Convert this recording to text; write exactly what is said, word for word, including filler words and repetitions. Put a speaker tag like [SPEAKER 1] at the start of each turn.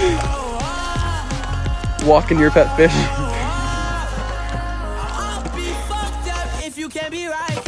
[SPEAKER 1] Walking your pet fish.
[SPEAKER 2] If you can't be right.